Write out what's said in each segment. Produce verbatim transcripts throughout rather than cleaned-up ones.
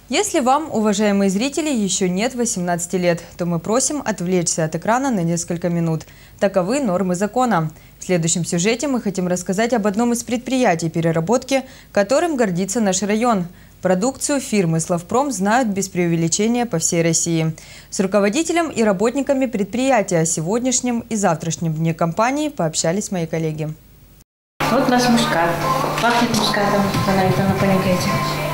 Если вам, уважаемые зрители, еще нет восемнадцати лет, то мы просим отвлечься от экрана на несколько минут. Таковы нормы закона. В следующем сюжете мы хотим рассказать об одном из предприятий переработки, которым гордится наш район. Продукцию фирмы «Славпром» знают без преувеличения по всей России. С руководителем и работниками предприятия о сегодняшнем и завтрашнем дне компании пообщались мои коллеги. Вот наш мускат. Пахнет мускатом, вы понимаете.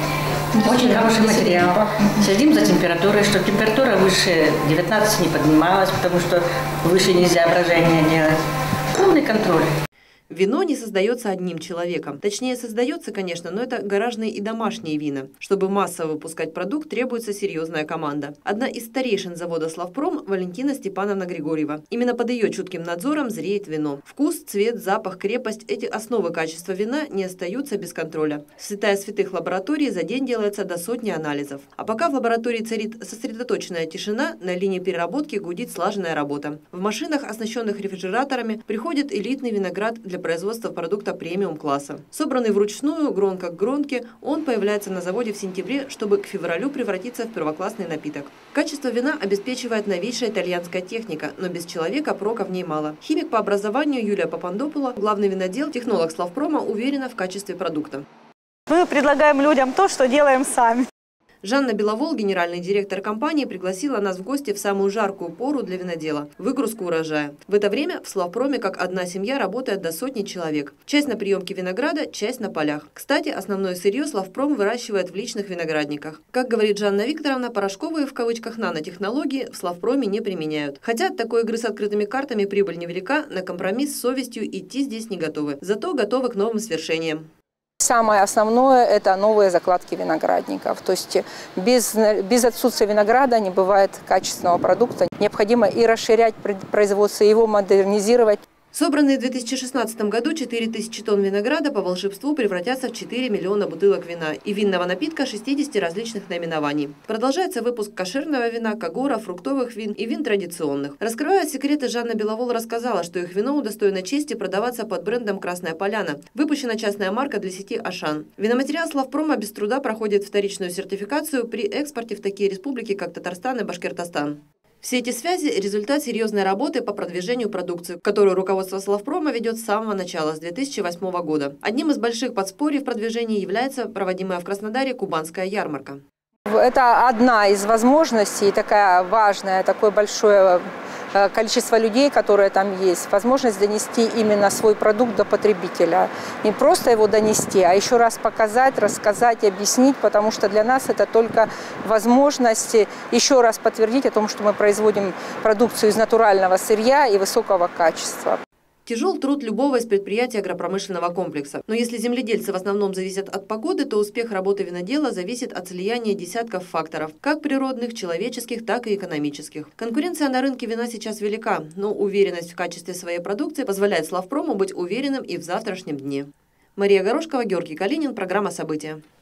Очень хороший материал. Следим за температурой, чтобы температура выше девятнадцати не поднималась, потому что выше нельзя брожение делать. Полный контроль. Вино не создается одним человеком. Точнее, создается, конечно, но это гаражные и домашние вина. Чтобы массово выпускать продукт, требуется серьезная команда. Одна из старейшин завода «Славпром» – Валентина Степановна Григорьева. Именно под ее чутким надзором зреет вино. Вкус, цвет, запах, крепость – эти основы качества вина не остаются без контроля. Святая святых лаборатории за день делается до сотни анализов. А пока в лаборатории царит сосредоточенная тишина, на линии переработки гудит слаженная работа. В машинах, оснащенных рефрижераторами, приходит элитный виноград для производства продукта премиум-класса. Собранный вручную, гронко к гронке, он появляется на заводе в сентябре, чтобы к февралю превратиться в первоклассный напиток. Качество вина обеспечивает новейшая итальянская техника, но без человека прока в ней мало. Химик по образованию Юлия Папандопула, главный винодел, технолог «Славпрома», уверена в качестве продукта. Мы предлагаем людям то, что делаем сами. Жанна Беловол, генеральный директор компании, пригласила нас в гости в самую жаркую пору для винодела – выгрузку урожая. В это время в Славпроме как одна семья работает до сотни человек. Часть на приемке винограда, часть на полях. Кстати, основное сырье Славпром выращивает в личных виноградниках. Как говорит Жанна Викторовна, порошковые в кавычках нанотехнологии в Славпроме не применяют. Хотя от такой игры с открытыми картами прибыль невелика, на компромисс с совестью идти здесь не готовы. Зато готовы к новым свершениям. Самое основное – это новые закладки виноградников. То есть без, без отсутствия винограда не бывает качественного продукта. Необходимо и расширять производство, его модернизировать. Собранные в две тысячи шестнадцатом году четыре тысячи тонн винограда по волшебству превратятся в четыре миллиона бутылок вина и винного напитка шестидесяти различных наименований. Продолжается выпуск кошерного вина, кагора, фруктовых вин и вин традиционных. Раскрывая секреты, Жанна Беловол рассказала, что их вино удостоено чести продаваться под брендом «Красная поляна». Выпущена частная марка для сети «Ашан». Виноматериал «Славпрома» без труда проходит вторичную сертификацию при экспорте в такие республики, как Татарстан и Башкортостан. Все эти связи – результат серьезной работы по продвижению продукции, которую руководство Славпрома ведет с самого начала, с две тысячи восьмого года. Одним из больших подспорий в продвижении является проводимая в Краснодаре Кубанская ярмарка. Это одна из возможностей, такая важная, такое большое количество людей, которые там есть, возможность донести именно свой продукт до потребителя. Не просто его донести, а еще раз показать, рассказать, объяснить, потому что для нас это только возможность еще раз подтвердить о том, что мы производим продукцию из натурального сырья и высокого качества. Тяжел труд любого из предприятий агропромышленного комплекса. Но если земледельцы в основном зависят от погоды, то успех работы винодела зависит от слияния десятков факторов, как природных, человеческих, так и экономических. Конкуренция на рынке вина сейчас велика, но уверенность в качестве своей продукции позволяет Славпрому быть уверенным и в завтрашнем дне. Мария Горошкова, Георгий Калинин, программа «События».